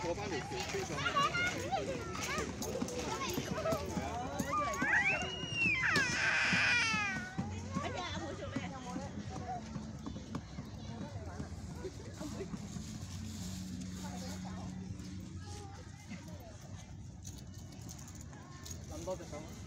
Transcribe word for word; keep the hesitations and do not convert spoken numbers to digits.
過翻條橋飛上去。哎呀，阿妹做咩？有冇咧？阿妹。諗多隻手。